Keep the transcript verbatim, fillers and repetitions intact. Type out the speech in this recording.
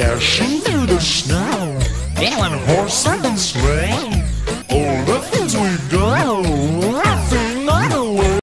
dashing through the snow on a horse and sleigh.